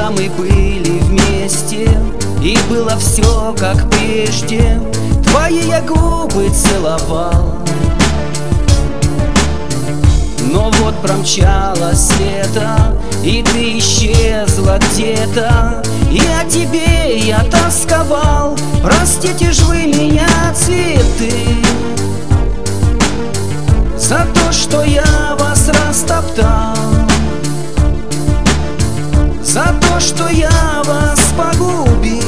когда мы были вместе, и было все как прежде. Твои я губы целовал, но вот промчалось лето, и ты исчезла где-то, и о тебе я тосковал. Простите ж вы меня, цветы, за то, что я вас растоптал, за то, что я вас погубил.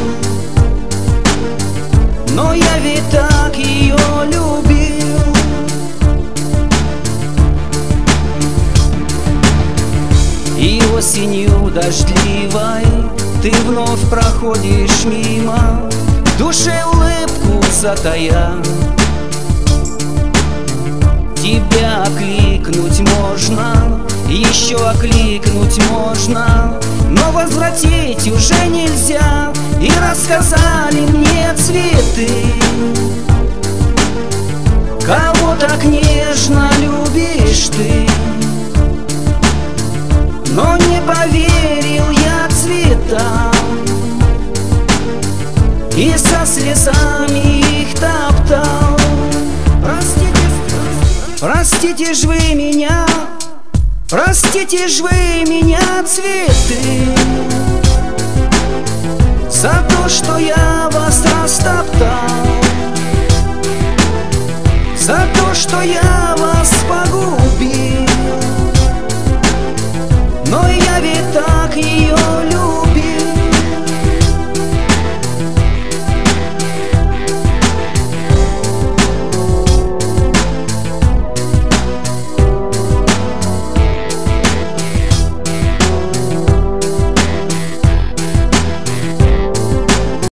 Но я ведь так ее любил. И осенью дождливой ты вновь проходишь мимо, в душе улыбку затая. Тебя окликнуть можно, еще окликнуть можно, но возвратить уже нельзя. И рассказали мне цветы, кого так нежно любишь ты. Но не поверил я цветам, и со слезами их топтал. Простите ж вы меня, простите ж вы меня, цветы, за то, что я вас растоптал, за то, что я